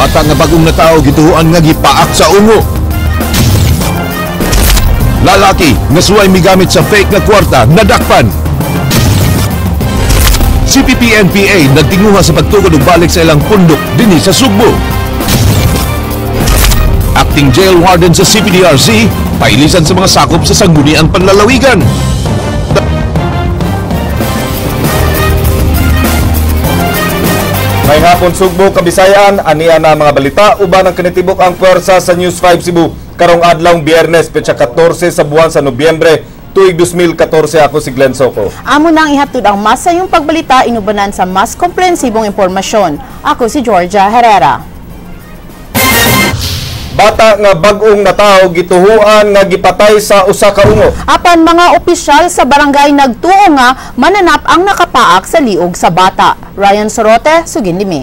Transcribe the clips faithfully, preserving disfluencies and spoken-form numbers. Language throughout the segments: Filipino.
bata nga bagong natawo gituhuan nga gipaak sa ungo. Lalaki nga suway migamit sa fake nga kwarta nadakpan. C P P N P A nagtinguha sa pagtukod og balik sa ilang pundok dinhi sa Sugbo. Acting jail warden sa C P D R C pailisan sa mga sakop sa sangguniang panlalawigan. May hapon Sugbo, Kabisayan, aniya na mga balita, uban ang kinitibok ang puwersa sa News five Cebu karong adlawng Biyernes, petsa fourteen sa buwan sa Nobyembre, tuig two thousand fourteen. Ako si Glenn Soco. Amo nang ihatod ang masayong pagbalita inubanan sa mas komprehensibong impormasyon. Ako si Georgia Herrera. Bata nga bag-ong natawo gituhuan nga gipatay sa usa ka ungo. Apan mga opisyal sa barangay nagtuo nga mananap ang nakapaak sa liog sa bata. Ryan Sorote, Sugin-Limi.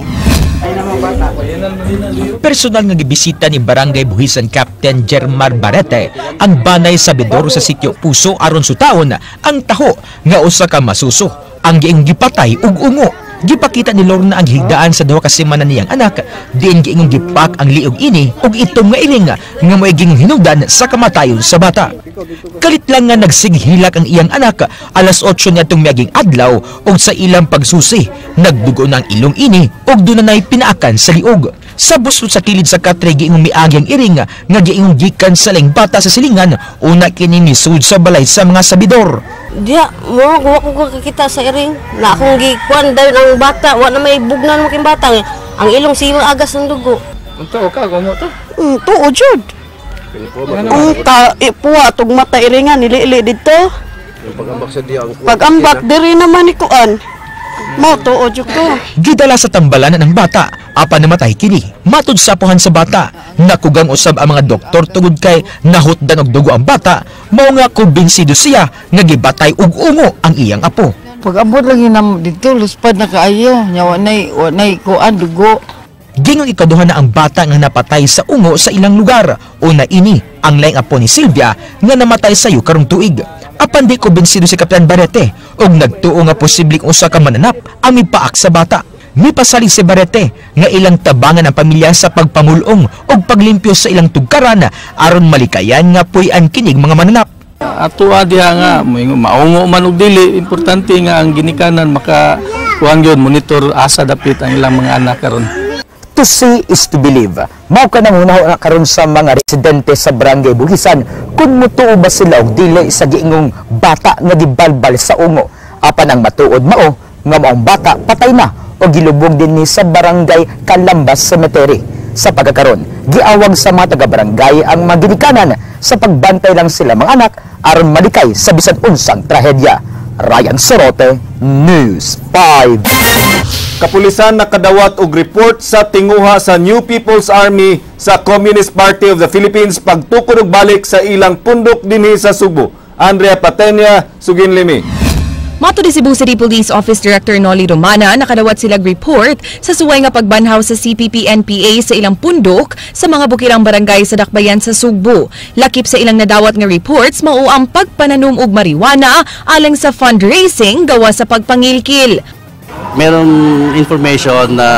Personal nga gibisita ni Barangay Buhisan Captain Jermar Barete ang banay sabidor sa sitio Puso aron sutaon ang taho nga usa ka masuso ang giing gipatay ug ungo. Gipakita ni Lorna ang higdaan sa duha ka semana niyang anak, diin giingong gipak ang liog ini ug itom nga iling nga moiging hinungdan sa kamatayon sa bata. Kalit lang nga nagsighilak ang iyang anak alas otso niadtong miaging adlaw ug sa ilang pagsusi nagdugo na ang ilong ini ug dunay pinaakan sa liog. Sa busod sa kilid sa katre giingong miagi ang iring nga giingong gikan sa ling bata sa silingan una kini nisud sa balay sa mga sabidor. Dia mo wa ko kakita sa iring na akong gikuan dayon ang bata wa na may bugnan mo king bata ang ilong siwa agas ng dugo. Unto ka gumo to? Mm, tuo jud. Ang ka ipuwa tug mata iringan nili-ili didto. Pag-ambak sa diya ang Pag-ambak diri naman ni kuan. Mo tuo jud ko. Gidala sa tambalan ng bata apan namatay kini. Matud sa puhan sa bata, nakugang usab ang mga doktor tungod kay nahutdan og dugo ang bata, mao nga kumbinsido siya nga gibatay og ungo ang iyang apo. Pag-ambot lang yun dito, luspad na kaayo, nyawa na'y, na'y kuan, dugo. Gingong ikaduha na ang bata nga napatay sa ungo sa ilang lugar. Una ini, ang laing apo ni Silvia nga namatay sayo karong tuig. Apan di kumbinsido si Kapitan Barete og nagtuo nga posibleng usa ka mananap ang mipaak sa bata. Mipasali si Barete nga ilang tabangan ang pamilya sa pagpamulong o paglimpyo sa ilang tugkaran aron malikayan nga puy-an kinig mga mananap. Ato diha nga maungo man og dili, importante nga ang ginikanan maka kuan gyud monitor asa dapit ang ilang mga anak karon. To see is to believe. Mao ka nang unaw na karon sa mga residente sa Barangay Buhisan kung mutuo ba sila og dili sa giingong bata nga gibalbal sa ungo. Apan ang matuod mao nga maong bata patay na o gilubog din ni sa Barangay Calambas Cemetery. Sa pagkakaroon, giawag sa mga taga-barangay ang mga ginikanan sa pagbantay lang sila mga anak aron malikay sa bisan unsang trahedya. Ryan Sorote, News five. Kapulisan nakadawat og report sa tinguha sa New People's Army sa Communist Party of the Philippines pagtukod og balik sa ilang pundok dinhi sa Sugbo. Andrea Patenya, Sugin-Limi. Mato di Cebu City Police Office Director Noli Romana, nakadawat silang report sa suway nga pagbanhaw sa C P P N P A sa ilang pundok sa mga bukirang barangay sa Dakbayan sa Sugbo. Lakip sa ilang nadawat nga reports, mao ang pagpananom og marijuana alang sa fundraising gawa sa pagpangilkil. Meron information na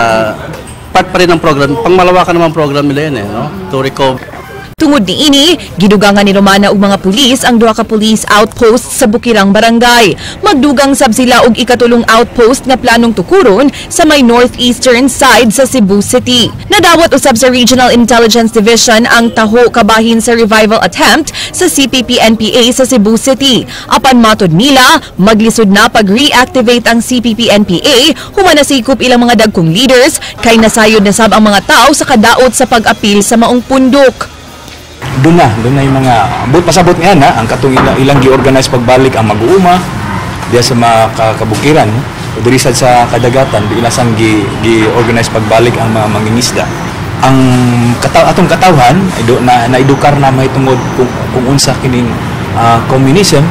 part pa rin ng program, pangmalawakan naman program nila yun eh, no? To recover. Tungod ni ini, gidugangan ni Romana og mga pulis ang duha ka police outpost sa bukirang barangay. Magdugang sab sila og ikatulong outpost nga planong tukuron sa may northeastern side sa Cebu City. Nadawat usab sa Regional Intelligence Division ang taho kabahin sa revival attempt sa C P P N P A sa Cebu City. Apan matod nila, maglisod na pag-reactivate ang C P P N P A human nasikop ilang mga dagkong leaders kay nasayod na sab ang mga tao sa kadaot sa pag-apil sa maong pundok. Doon na, doon na yung mga, but pasabot nga na, ang katong ilang, ilang gi-organize pagbalik ang mag-uuma, diya sa mga kabukiran, o dirisad sa kadagatan, di ilasang gi-organize pagbalik ang mga mangingisda. Ang kataw, atong katawhan, na, naidukar na may tungod kung, kung unsa kining uh, communism.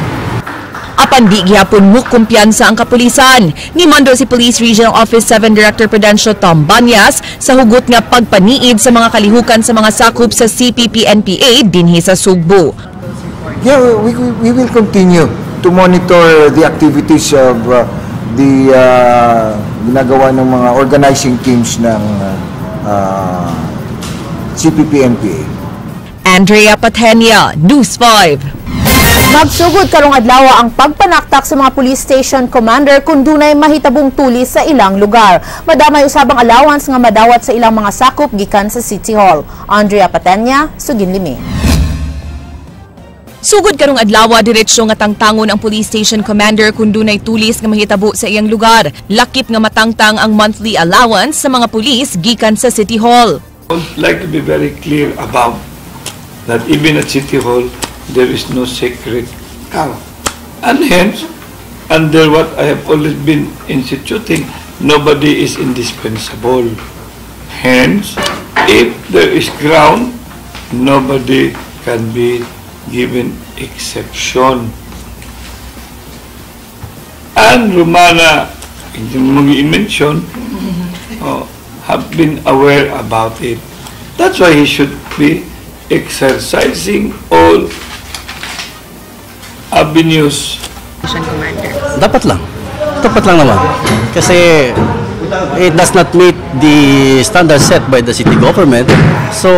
Apan di gihapon mo kumpiyansa ang kapulisan. Nimando si Police Regional Office seven Director Prudencio Tom Banyas sa hugot nga pagpaniid sa mga kalihukan sa mga sakop sa C P P N P A dinhi sa Sugbo. Yeah, we, we will continue to monitor the activities of uh, the uh, ginagawa ng mga organizing teams ng uh, C P P N P A. Andrea Patenia, News five. Nagsugod karong adlaw ang pagpanaktak sa mga police station commander kung dunay mahitabong tulis sa ilang lugar. Madamay usabang allowance nga madawat sa ilang mga sakop gikan sa City Hall. Andrea Patenya, Suginlimi. Sugod karong adlaw diretsyo nga tangtangon ang police station commander kung dunay tulis nga mahitabo sa iyang lugar. Lakip nga matangtang ang monthly allowance sa mga pulis gikan sa City Hall. I would like to be very clear about that even at City Hall there is no sacred cow. And hence, under what I have always been instituting, nobody is indispensable. Hence, if there is ground, nobody can be given exception. And Romana, yung mga i-mention, oh, have been aware about it. That's why he should be exercising all avenues. Dapat lang. Dapat lang naman. Kasi it does not meet the standards set by the city government. So,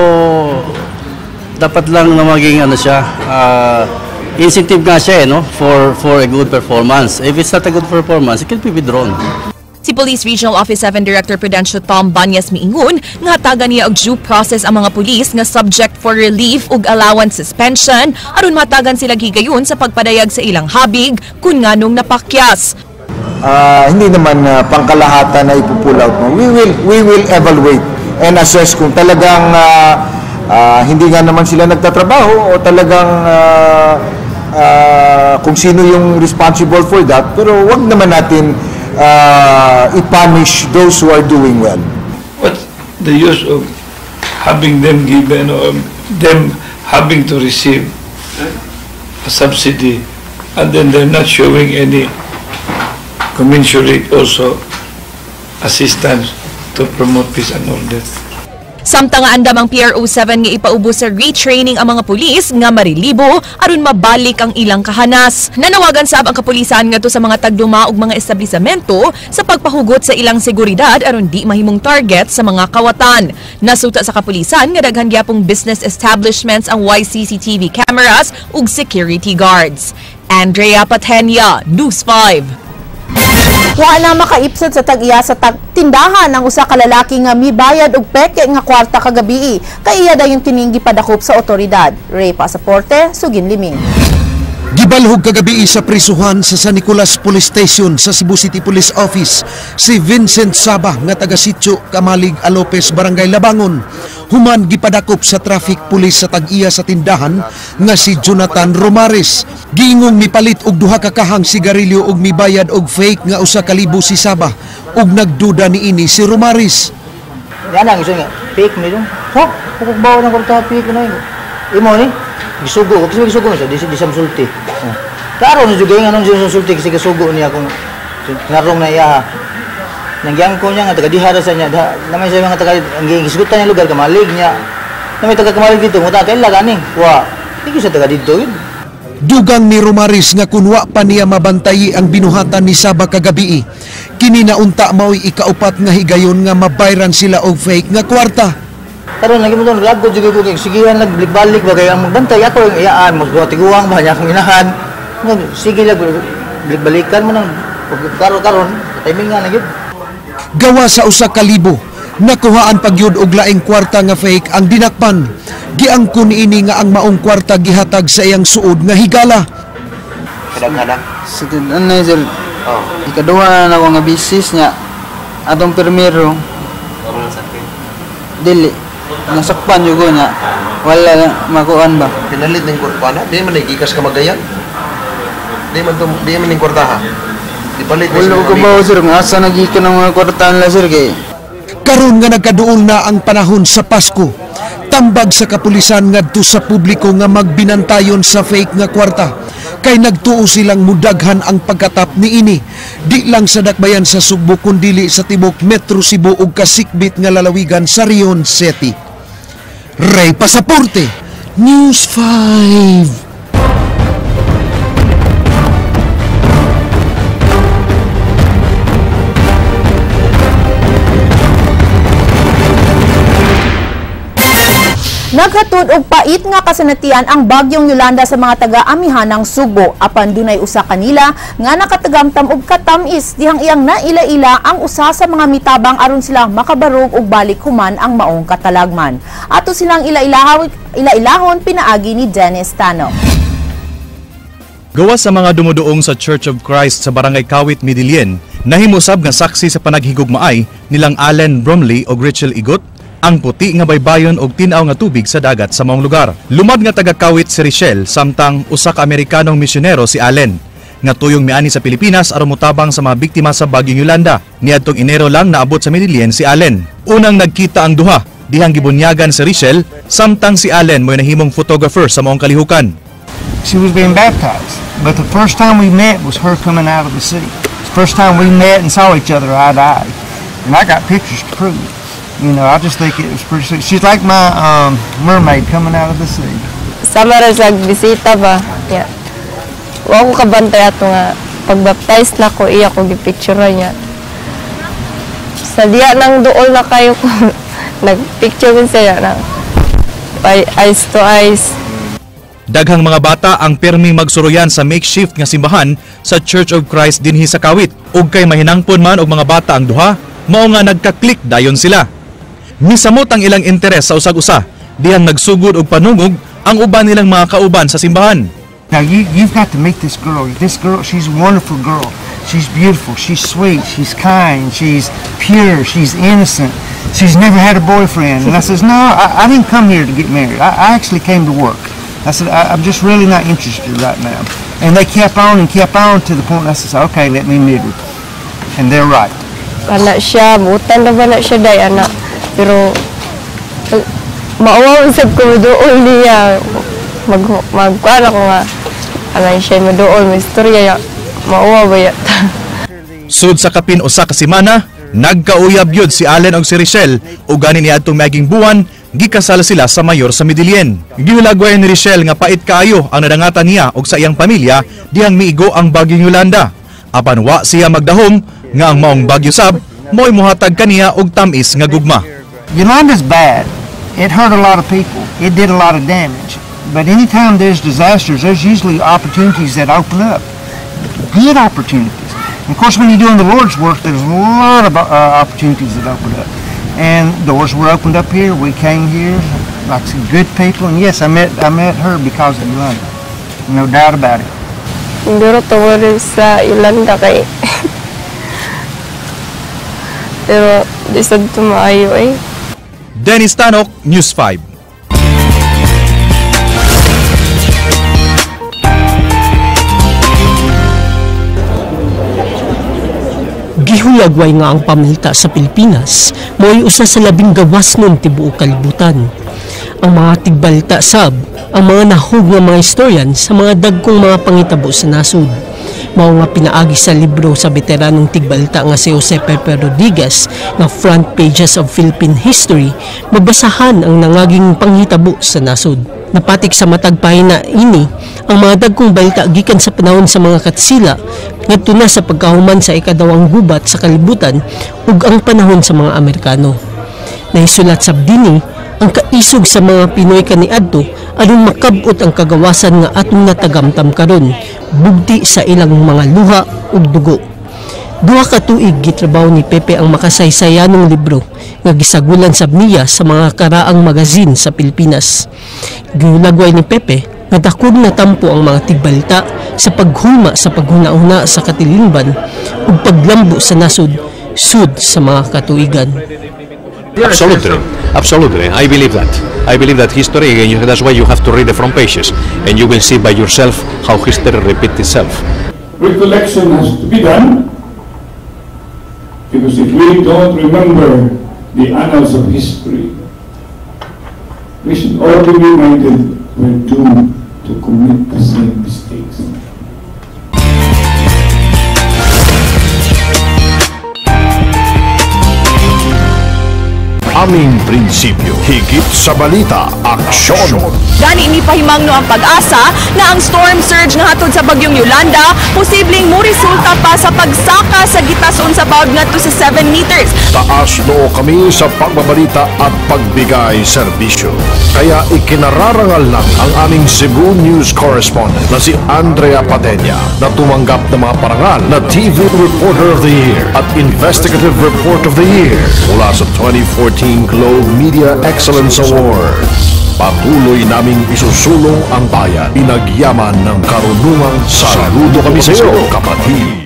dapat lang na maging ano siya, uh, incentive nga siya eh, no? for, for a good performance. If it's not a good performance, it can be withdrawn. Si Police Regional Office seven Director Prudencio Tom Banyas miingon nga hatagan niya og due process ang mga pulis nga subject for relief ug allowance suspension aron matagan sila gigayon sa pagpadayag sa ilang habig kun nganong napakyas. Uh, hindi naman uh, pangkalahatan na ipupull out mo. We will, we will evaluate and assess kung talagang uh, uh, hindi nga naman sila nagtatrabaho o talagang uh, uh, kung sino yung responsible for that. Pero wag naman natin Uh, i-punish those who are doing well. What's the use of having them given or them having to receive a subsidy and then they're not showing any commensurate also assistance to promote peace and order? Samtang nga andam ang P R O seven nga ipaubos sa retraining ang mga pulis nga marilibo aron mabalik ang ilang kahanas. Nanawagan sab ang kapulisan ngadto sa mga tagduma ug mga establisamento sa pagpahugot sa ilang seguridad aron di mahimong target sa mga kawatan. Nasuta sa kapulisan nga daghan gyapong business establishments ang Y C C T V cameras ug security guards. Andrea Patenia, News five. Wa na makaipsod sa tag-iya sa tag tindahan ang usa ka lalaki nga mibayad og peke nga kwarta kagabi kay iya dayon kining gipadakop sa otoridad. Ray Pasaporte, Suginliming. Gibalhog kagabi sa prisuhan sa San Nicolas Police Station sa Cebu City Police Office si Vincent Saba nga taga Sitio Kamalig Alopes, Barangay Labangon. Human gipadakop sa traffic police sa tag-iya sa tindahan nga si Jonathan Romares. Giingong mipalit og duha ka kahang sigarilyo og mibayad og fake nga usa ka libo si Saba ug nagduda niini si Romares. Yan ang iso nga fake mi dong. Ha? Kung bawa ng kwarta fake na yun. Imo ni gisugo, kasi gisugo na siya, di, di siya masulti. Oh. Klaro na juga yung anong siya masulti kasi gisugo niya kung narong na iya. Nangyang ko niya nga, taga-dihara sa niya, naman siya mga taga, ang gisigutan niya lugar, kamalig niya. Na may taga-kamalig dito, muta, kailan gani? Wa, hindi siya taga-dito yun. Dugang ni Romares nga kunwa pa niya mabantayi ang binuhatan ni Saba kagabi. Kini naunta mao'y ikaupat nga higayon nga mabayran sila og fake nga kwarta. Karon lagi mo doon, lagod juga ko kay sigihan nagbalik ba kaya ang magbantay ako yung iyaan, magtiguang ba niya akong inahan. Sige lang, balikan mo nang karon-karon, timingan na gyud. Gawa sa usa ka libo, nakuhaan pagyud og laing kwarta nga fake ang dinakpan. Giangkon niini nga ang maong kwarta gihatag sa iyang suod nga higala. Kadang-kadang. Sige, ano sir? Oh. Ikaduha na ako nga bisis niya. Atong permero. Dili. Nasakpan yung niya. Wala na makuhaan ba? Pinalit ng kwarta? Di man nagikas ka magayan? Di man di man ng kwarta ha? Di palit. Wala ko ba sir? Nga asa nagikan ng mga kwartaan la sir kay? Karon nga nagkaduol na ang panahon sa Pasko. Tambag sa kapulisan ngadto sa publiko nga magbinantayon sa fake nga kwarta. Kay nagtuo silang mudaghan ang pagkatap niini. Di lang sa dakbayan sa Sugbo kundi sa tibok Metro Cebu ug kasikbit nga lalawigan sa Rion City. Ray Pasaporte, News five. Naghatod og pait nga kasanatian ang bagyong Yolanda sa mga taga-amihanang Subo. Apan dunay usa kanila nga nakatagamtam og katamis dihang iyang naila-ila ang usa sa mga mitabang aron sila makabarog og balik human ang maong katalagman. Ato silang ila-ilahon, ila-ilahon pinaagi ni Dennis Tano. Gawa sa mga dumuduong sa Church of Christ sa Barangay Kawit, Midilien, nahimusab nga saksi sa panaghigugmaay nilang Allen Bromley o Rachel Igot ang puti nga baybayon og tin-aw nga tubig sa dagat sa maong lugar. Lumad nga taga-Kawit si Richelle samtang usa ka Amerikanong misyonero si Allen nga tuyong miani sa Pilipinas aron motabang sa mga biktima sa bagyong Yolanda. Niadtong Enero lang naabot sa Midilien si Allen. Unang nagkita ang duha dihang gibunyagan si Richelle samtang si Allen mo'y nahimong photographer sa maong kalihukan. She was being baptized, but the first time we met was her coming out of the sea. The first time we met and saw each other eye to eye, and I got pictures to prove it. You know, I just think it was pretty sweet. She's like my um, mermaid coming out of the sea. Sama rin sa bisita ba? Yeah. Wa ko kabantay ato nga pagbaptize na ko iya ko gipicture niya. Sa diya nang duol na kayo ko nagpicture ko siya na eyes to eyes. Daghang mga bata ang perming magsuroyan sa makeshift nga simbahan sa Church of Christ dinhi sa Kawit. Ug kay mahinangpon man og mga bata ang duha, mao nga nagka-click dayon sila. Misamot ang ilang interes sa usag-usa, dihang nagsugod og panungog ang uban nilang mga kauban sa simbahan. Now you you've got to meet this girl. This girl, she's a wonderful girl. She's beautiful, she's sweet, she's kind, she's pure, she's innocent. She's never had a boyfriend. And I says, "No, I, I didn't come here to get married. I, I actually came to work." I said, I, I'm just really not interested right now. And they kept on and kept on to the point I said, okay, let me meet her. And they're right. Anak siya, butan na ba na siya day, anak. Pero, maawa usap ko doon niya. Mag, magkuhan ako nga. Anak siya doon, may istorya. Maawa ba yata? Sud sa kapin usa ka semana, nagkauyab yun si Allen og si Richelle ug ganin niadtong maging buwan gikasal sila sa mayor sa Midilien. Gihulagway ni Richelle nga pait kaayo ang nadangatan niya og sa iyang pamilya dihang miigo ang bagyong Yolanda. Apan wa siya magdahom nga ang maong bagyo sab mo'y muhatag kaniya og tamis nga gugma. Yolanda's bad. It hurt a lot of people. It did a lot of damage. But anytime there's disasters, there's usually opportunities that open up. Good opportunities. And of course, when you're doing the Lord's work, there's a lot of uh, opportunities that open up. And doors were opened up here. We came here like some good people. And yes, I met I met her because of Yolanda. No doubt about it. Siguro tungkol sa Yolanda kay pero di sad tumaayo eh. Dennis Tanok, News five. Gihulagway nga ang pamilya sa Pilipinas mo'y usa sa labing gawas nun tibuok kalibutan. Ang mga tigbalita sab, ang mga nahug nga mga istoryan sa mga dagkong mga pangitabo sa nasud. Mao nga pinaagi sa libro sa veteranong tigbalita nga si Jose Pepe Rodriguez nga Front Pages of Philippine History, mabasahan ang nangaging panghitabo sa nasud. Napatik sa matag pahina ini ang mga dagkong balita gikan sa panahon sa mga katsila ngadto na sa pagkahuman sa ikadawang gubat sa kalibutan ug ang panahon sa mga Amerikano. Naisulat sab dinhi ang kaisog sa mga Pinoy kaniadto aron makab-ot ang kagawasan nga atong natagamtam karon bugti sa ilang mga luha ug dugo. Duha ka tuig gitrabaho ni Pepe ang makasaysayanong libro nga gisagulan sab niya sa mga karaang magazine sa Pilipinas. Gihulagway ni Pepe nga dakog na tampo ang mga tigbalita sa paghuma sa paghuna-una sa katilingban ug paglambo sa nasud sud sa mga katuigan. Absolutely, absolutely. I believe that. I believe that history, again, that's why you have to read the front pages, and you will see by yourself how history repeats itself. Recollection has to be done, because if we don't remember the annals of history, we should all be reminded we're doomed to commit the same mistakes. aming prinsipyo. Higit sa balita, aksyon. Gani ini pahimangno ang pag-asa na ang storm surge nga hatod sa bagyong Yolanda posibleng mo-resulta pa sa pagsaka sa gitason sa bawd ngadto sa seven meters. Taas noo kami sa pagbabalita at pagbigay serbisyo. Kaya ikinararangal lang ang aming Cebu News correspondent na si Andrea Patenya na tumanggap ng mga parangal na T V Reporter of the Year at Investigative Report of the Year mula sa twenty fourteen Globe Media Excellence Awards. Patuloy naming isusulong ang bayan. Pinagyaman ng karunungan. Saludo kami sa iyo, kapatid.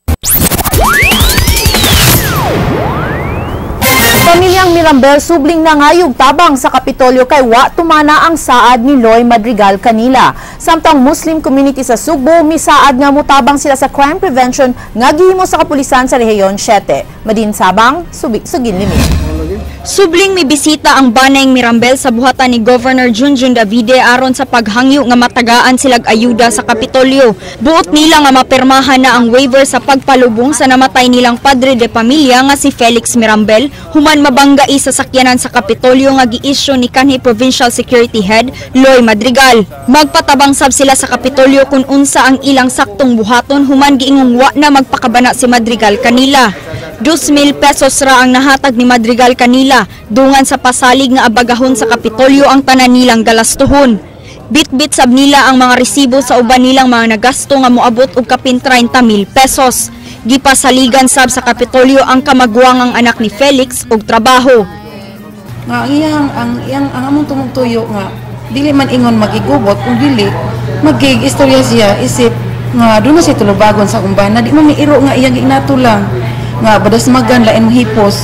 Pamilyang Mirambel subling na ngayog tabang sa Kapitolyo kay wa tumana ang saad ni Loy Madrigal kanila. Samtang Muslim community sa Subo, misaad nga mutabang sila sa crime prevention nga gihimo sa kapulisan sa Rehiyon seven. Madin Sabang, Subi, Sugin Limit. Subling may bisita ang banayng Mirambel sa buhatan ni Governor Junjun Davide aron sa paghangyo nga matagaan silag ayuda sa Kapitolyo. Buot nila nga mapirmahan na ang waiver sa pagpalubong sa namatay nilang padre de pamilya nga si Felix Mirambel, human mabanggai sa sakyanan sa Kapitolyo nga gi-issue ni kanhi Provincial Security Head Loy Madrigal. Magpatabang sab sila sa Kapitolyo kung unsa ang ilang saktong buhaton human giingong wa na magpakabana si Madrigal kanila. two mil pesos ra ang nahatag ni Madrigal kanila, dungan sa pasalig nga abagahon sa Kapitolyo ang tanan nilang galastuhon. Bit-bit sab nila ang mga resibo sa uban nilang mga nagasto nga moabot og kapin thirty mil pesos. Gipasaligan sab sa Kapitolyo ang kamagwang ang anak ni Felix og trabaho. Nga iyang ang iyang ang among tumugtuyo nga dili man ingon magigubot kung dili magig istorya siya isip nga doon na siya tulubagon sa umbana di man miiro nga iyang ginatulang nga badas magan lain mohipos.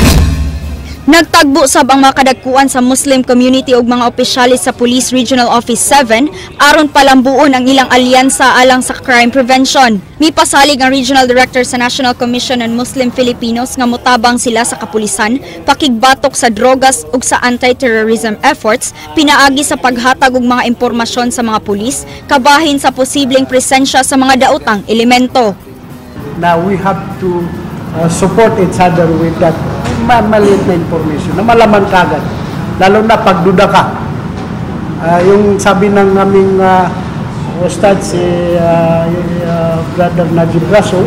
Nagtagbo sab ang mga kadagkuan sa Muslim community ug mga opisyalis sa Police Regional Office seven aron palambuon ang ilang alyansa alang sa crime prevention. Mipasalig ang Regional Director sa National Commission on Muslim Filipinos nga motabang sila sa kapulisan, pakigbatok sa drogas ug sa anti-terrorism efforts, pinaagi sa paghatag og mga impormasyon sa mga pulis, kabahin sa posibleng presensya sa mga daotang elemento. Now we have to uh, support each other with that maliit na information na malaman kagad, lalo na pagduda ka. Uh, yung sabi ng aming uh, ustad si uh, uh, Brother Najib Raso,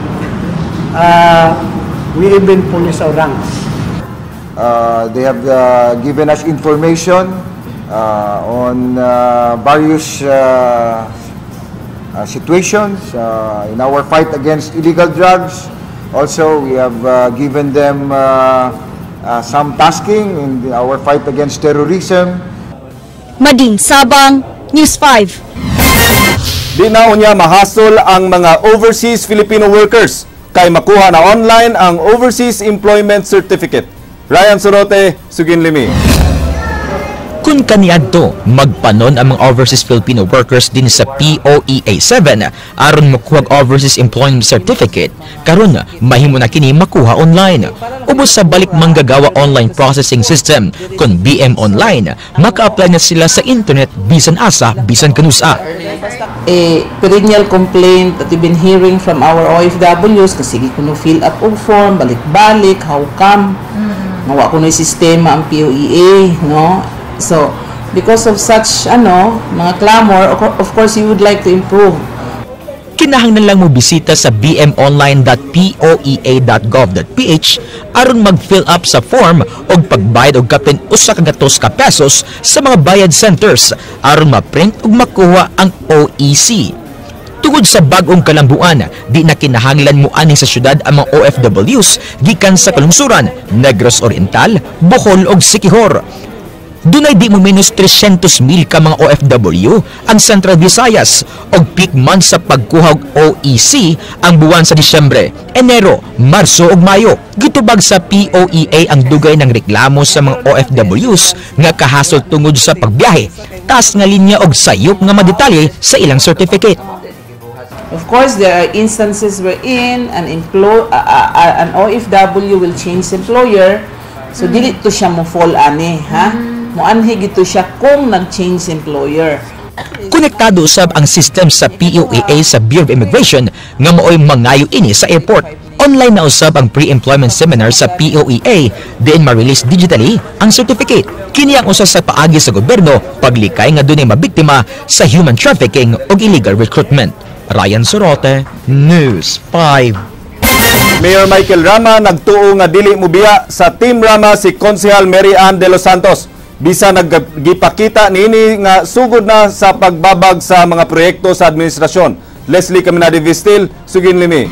uh, we even police our ranks. Uh, they have uh, given us information uh, on uh, various uh, uh, situations uh, in our fight against illegal drugs. Also, we have uh, given them uh, uh, some tasking in the, our fight against terrorism. Madin Sabang, News five. Di na unya mahasol ang mga overseas Filipino workers kay makuha na online ang Overseas Employment Certificate. Ryan Sorote, Sugin Limi. Kung kaniadto, magpanon ang mga overseas Filipino workers din sa P O E A seven aron makuha overseas employment certificate, karon mahimo na kini makuha online. Ubos sa balik manggagawa online processing system, kung B M Online, maka-apply na sila sa internet bisan asa, bisan kanusa. A perennial complaint that we've been hearing from our O F Ws kasi kuno fill up og form, balik-balik, how come? Nawa kuno sistema ang P O E A, no? So, because of such, ano, mga clamor, of course, you would like to improve. Kinahanglan lang mo bisita sa b m online dot p o e a dot gov dot p h aron mag-fill up sa form og pagbayad og kapin usa ka gatos ka pesos sa mga bayad centers aron ma-print ug makuha ang O E C. Tungod sa bag-ong kalambuan, di na kinahanglan mo ani sa syudad ang mga O F Ws gikan sa kalungsuran, Negros Oriental, Bohol ug Siquijor. Dunay di mo minus three hundred mil ka mga O F W ang Central Visayas og peak month sa pagkuha og O E C ang buwan sa Disyembre, Enero, Marso ug Mayo. Gitubag sa P O E A ang dugay ng reklamo sa mga O F Ws nga kahasol tungod sa pagbiyahe, taas nga linya og sayop nga madetalye sa ilang certificate. Of course, there are instances wherein an, employ, uh, uh, an O F W will change employer, so mm. dili to siya mo fall ani, ha? Mm. Moanhi gito siya kung nag-change employer. Konektado usab ang system sa P O E A sa Bureau of Immigration nga maoy mangayo ini sa airport. Online na usab ang pre-employment seminar sa P O E A, diin ma-release digitally ang certificate. Kini ang usa sa paagi sa gobyerno paglikay nga dunay mabiktima sa human trafficking o illegal recruitment. Ryan Sorote, News five. Mayor Michael Rama nagtuo nga dili mobiya sa Team Rama si Konsehal Mary Ann de los Santos. Bisa naggipakita niini nga sugod na sa pagbabag sa mga proyekto sa administrasyon. Leslie Caminade Vistil, Sugin Limi.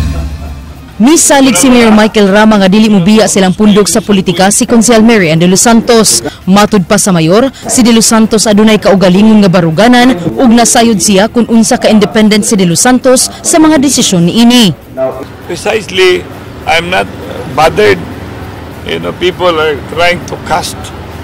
Misalig si Mayor Michael Rama nga dili mobiya silang pundok sa politika si Konsehal Mary Ann de los Santos. Matud pa sa mayor, si de los Santos adunay kaugalingon nga baruganan ug nasayod siya kung unsa ka independent si de los Santos sa mga desisyon niini. Precisely, I'm not bothered. You know, people are trying to cast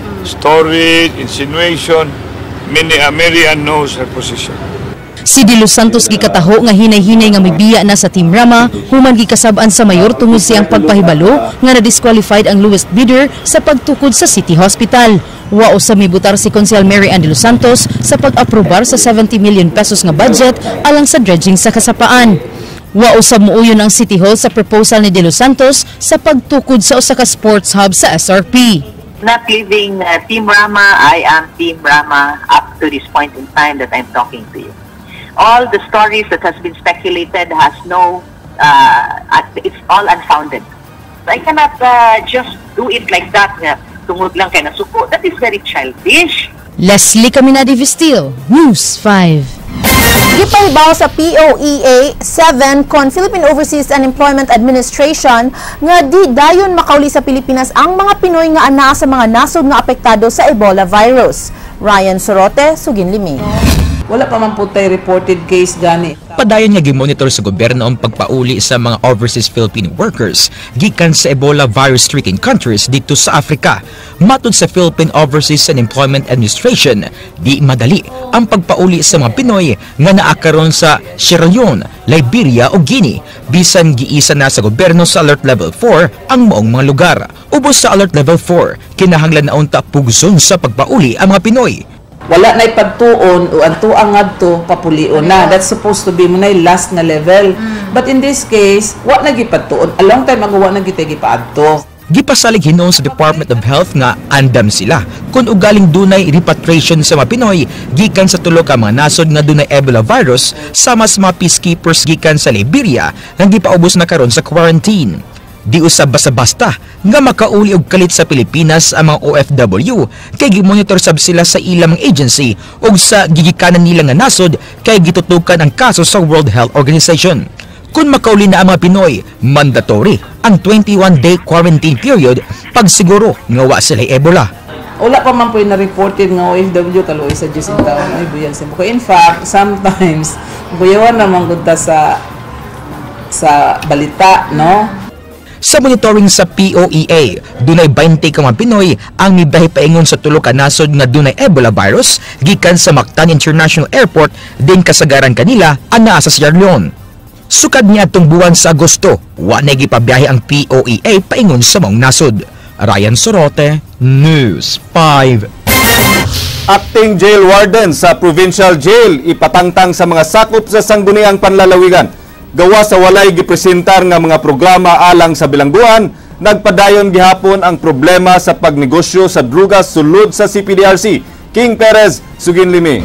stories, insinuation. Many, uh, Mary Ann knows her position. Si De Los Santos gikataho nga hinay-hinay nga mibiya na sa Team Rama, human gikasab-an sa mayor tungod siyang pagpahibalo nga na-disqualified ang lowest bidder sa pagtukod sa City Hospital. Wa usab mibutar si Konsehal Mary Ann de los Santos sa pag-aprobar sa seventy million pesos nga budget alang sa dredging sa kasapaan. Wa usab muuyon ang City Hall sa proposal ni De Los Santos sa pagtukod sa usa ka sports hub sa S R P. Not leaving uh, Team Rama, I am Team Rama up to this point in time that I'm talking to you. All the stories that has been speculated has no, uh, it's all unfounded. So I cannot uh, just do it like that, uh, tungod lang kay nasuko. That is very childish. Leslie Caminade Vistil, News five. Gipahibaw sa P O E A seven kon Philippine Overseas and Employment Administration nga di dayon makauli sa Pilipinas ang mga Pinoy nga anaa sa mga nasod nga apektado sa Ebola virus. Ryan Sorote, Sugin Limi. Wala pa man po tayo reported case gani. Padayon nga gimonitor sa gobyerno ang pagpauli sa mga overseas Filipino workers gikan sa Ebola virus-stricken countries dito sa Africa. Matod sa Philippine Overseas and Employment Administration, di madali ang pagpauli sa mga Pinoy nga naakaron sa Sierra Leone, Liberia o Guinea. Bisan giisa na sa gobyerno sa Alert Level four ang maong mga lugar. Ubos sa Alert Level four, kinahanglan na unta pugson sa pagpauli ang mga Pinoy. Wala na ipagtuon o ang tuang ngadto papulion na. That's supposed to be mo na last na level. Mm. But in this case, wa na gipagtuon. A long time ago wa na gitay gipaadto. Gipasalig hinon sa Department of Health nga andam sila kung ugaling dunay repatriation sa mga Pinoy gikan sa tulo ka mga nasod nga dunay Ebola virus sama sa mga peacekeepers gikan sa Liberia nga gipaubos na karon sa quarantine. Di usab basta-basta nga makauli og kalit sa Pilipinas ang mga O F W kay gimonitor sab sila sa ilang mga agency ug sa gigikanan nila nga nasod kay gitutukan ang kaso sa World Health Organization. Kung makauli na ang mga Pinoy, mandatory ang twenty-one day quarantine period pag siguro nga wa sila Ebola. Wala pa man po yung na-reported nga O F W kaluoy sa Diyos in taon ay buyan sa buko. In fact, sometimes buyawan naman gudta sa sa balita, no? Sa monitoring sa P O E A, dunay twenty ka mga Pinoy ang mibiyahe paingon sa tulo ka nasod nga dunay Ebola virus gikan sa Mactan International Airport din kasagaran kanila anaa sa Sierra Leone. Sukad niya atong buwan sa Agosto, wa na gipabiyahe ang P O E A paingon sa maong nasod. Ryan Sorote, News five. Acting jail warden sa provincial jail ipatangtang sa mga sakop sa sangguniang panlalawigan. Gawa sa walay gipresentar nga mga programa alang sa bilangguan, nagpadayon gihapon ang problema sa pagnegosyo sa drugas sulod sa C P D R C. King Perez, Sugin Limi.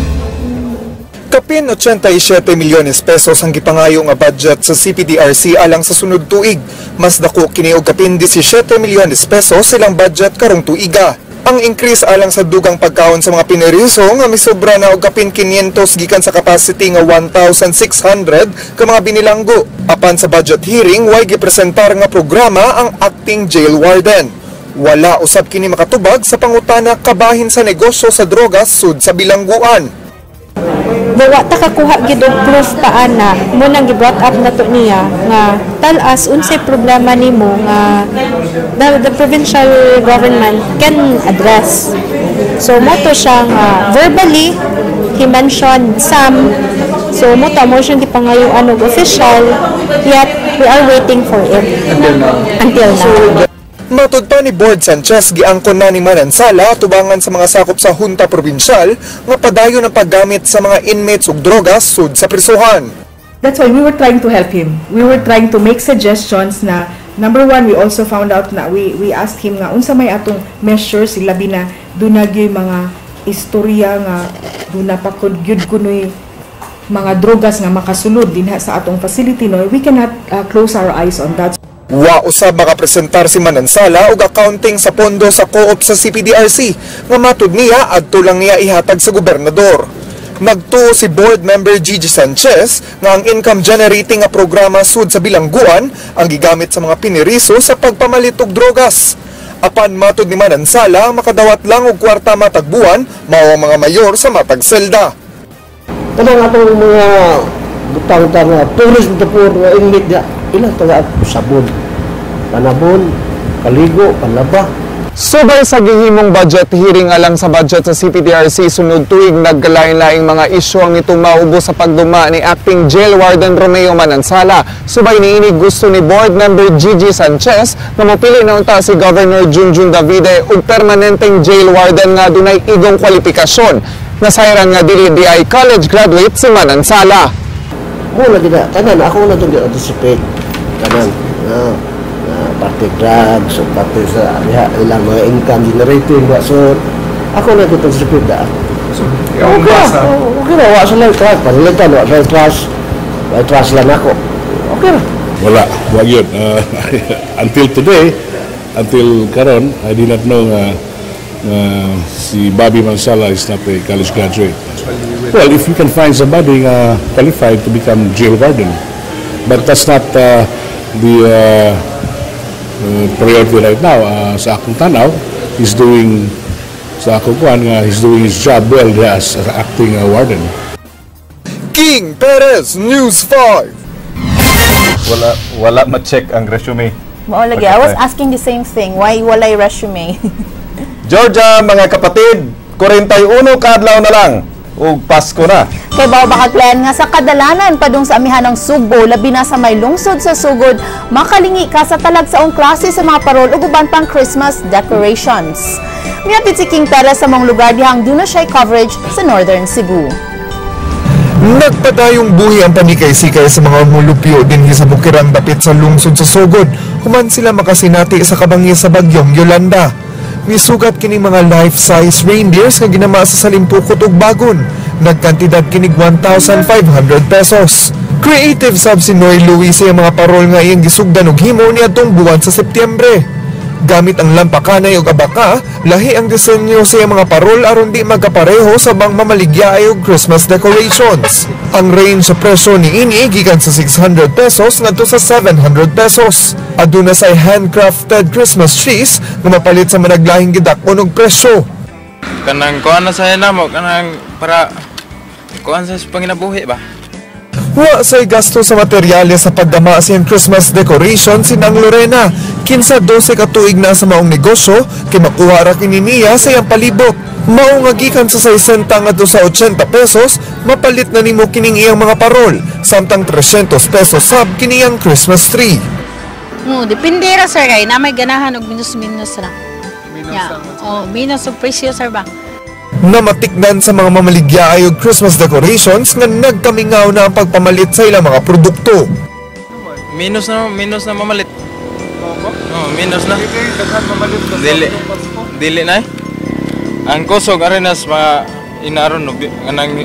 Kapin eighty-seven milyones pesos ang gipangayo nga budget sa C P D R C alang sa sunod tuig. Mas dako kini og kapin seventeen milyones pesos silang budget karong tuiga. Ang increase alang sa dugang pagkaon sa mga pineriso nga misobra na og kapin five hundred gikan sa capacity nga one thousand six hundred ka mga binilanggo. Apan sa budget hearing, way gipresentar nga programa ang acting jail warden. Wala usab kini makatubag sa pangutana kabahin sa negosyo sa drogas sud sa bilangguan. Wa ta kakuha gid og proof pa ana mo nang gi-brought up nato niya nga talas unsay problema nimo nga the, the provincial government can address. So mo to siya nga verbally he mentioned some, so mo ta mo siyang gipangayuan og official, yet we are waiting for it until now. Until now. Matud pa ni Board Sanchez, giangkon na ni Manansala tubangan sa mga sakop sa Hunta Provincial nga padayon ang paggamit sa mga inmates ug drogas sud sa prisuhan. That's why we were trying to help him. We were trying to make suggestions na, number one, we also found out na we we asked him nga unsa may atong measures sila bina dunagyoy mga istorya nga duna pa kun gyud kunoy mga drogas nga makasulod dinha sa atong facility no. We cannot uh, close our eyes on that. Wa usab makapresentar si Manansala og accounting sa pondo sa co-op sa C P D R C nga matud niya adto lang niya ihatag sa gobernador. Nagtuo si board member Gigi Sanchez nga ang income generating nga programa sud sa bilangguan ang gigamit sa mga piniriso sa pagpamalit og drogas. Apan matud ni Manansala makadawat lang og kwarta matag buwan mao ang mga mayor sa matag selda. Tanang atong mga butang-butang nga pulis mo po nga inmit niya ilang taga sabon, panabon, kaligo, panlaba. Subay sa gihimong budget hearing alang sa budget sa C P D R C sunod tuig nagkalain-laing mga isyu ang itong maubo sa pagduma ni acting jail warden Romeo Manansala. Subay niini gusto ni board member Gigi Sanchez na mapili na unta si Governor Junjun Davide og permanenteng jail warden nga dunay igong kwalifikasyon. Nasayran nga dili di ay college graduate si Manansala. Ako na gina, kanan ako na itong anticipate kanan uh, uh, pati drugs o pati sa ilang mga income generating so ako na itong anticipate na so, okay na, okay na, wala sa lang trust panilitan, wala sa trust wala trust lang ako okay na wala, wala yun uh, until today until karon I did not know uh, uh, si Bobby Manansala is not a college graduate. Well, if you can find somebody uh, qualified to become jail warden, but that's not uh, the uh, uh, priority right now. Uh, sa akong tanaw, he's doing sa akong kuan nga he's doing his job well as, as acting uh, warden. King Perez, News five. Wala wala ma-check ang resume. Mao lagi, I was asking the same thing. Why walay resume? Georgia, mga kapatid, forty-one kadlaw na lang. ug Pasko na. Kay bao baka Glenn nga sa kadalanan padung sa amihan ng Sugbo labi na sa may lungsod sa sugod makalingi ka sa talagsaong klase sa mga parol ug uban pang Christmas decorations. Miapit si King Perez sa mga lugar dihang duna siya coverage sa Northern Cebu. Nagpadayong buhi ang panikay-sikay sa mga mulupyo din sa bukirang dapit sa lungsod sa sugod human sila makasinati sa kabangi sa bagyong Yolanda. Misugat kini mga life-size reindeers nga ginama sa Salimpukot ug Bagon. Nagkantidad kinig one thousand five hundred pesos. Creative sab si Noy Luis sa mga parol nga iyang gisugdan og himo niadtong buwan sa Setyembre. Gamit ang lampakanay ug abaka, lahi ang disenyo sa mga parol aron di magkapareho sa bang mamaligya og Christmas decorations. Ang range sa presyo niini gikan sa six hundred pesos ngadto sa seven hundred pesos. Aduna say handcrafted Christmas trees nga mapalit sa managlahing gidakon og presyo. Kanang kuan na sa namo kanang para kuan sa panginabuhi ba? Wa say gasto sa materyales sa pagdama sa Christmas decoration sinang Lorena. Kinsa dose ka tuig na sa maong negosyo kay makuha ra kini niya sa iyang palibot. Mao nga gikan sa sixty ngadto sa eighty pesos, mapalit na nimo kining iyang mga parol, samtang three hundred pesos sab kini iyang Christmas tree. No, depende ra sir kay na may ganahan og minus-minus ra. Minus yeah. Oh, minus og presyo sir ba? Namatikdan sa mga mamaligya ay og Christmas decorations nga nagkamingaw na ang pagpamalit sa ilang mga produkto. Minus na, minus na mamalit. Oh, minus na. Dili. Dili na. Ang kusog arenas ma inaron no anang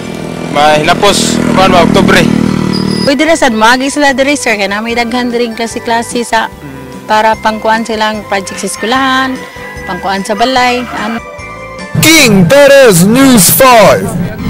mahinapos kuan ba Oktubre. Pwede ra sad magi sila diri sir kay na may daghan diri klase-klase sa para pangkuan silang project sa eskwelahan, pangkuan sa balay. Ano. King Perez, News five.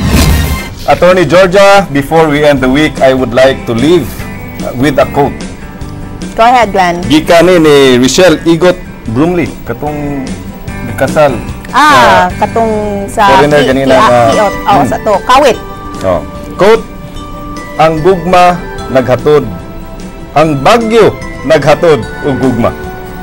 Attorney Georgia, before we end the week, I would like to leave with a quote. Go ahead, Glenn. Gikan ni Richelle Igot Brumley, katong kasal. Ah, sa, katong sa foreigner ganina na kiot. Oh, hmm. sa to, kawit. Oh. Quote, ang gugma naghatod. Ang bagyo naghatod og gugma.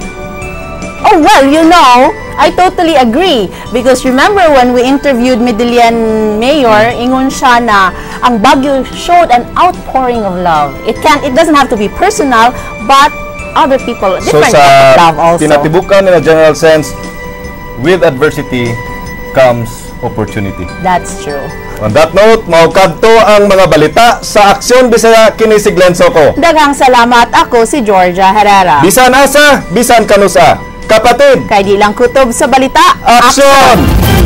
Oh, well, you know, I totally agree because remember when we interviewed Medellin Mayor, ingon siya na ang Baguio showed an outpouring of love. It can't, it doesn't have to be personal, but other people, different so, type of love also. So sa tinatibukan in a general sense, with adversity comes opportunity. That's true. On that note, maukadto ang mga balita sa Aksyon Bisaya kini si Glenn Soco. Daghang salamat, ako si Georgia Herrera. Bisan asa, bisan kanusa. Kapatid, kay di lang kutob sa balita, aksyon!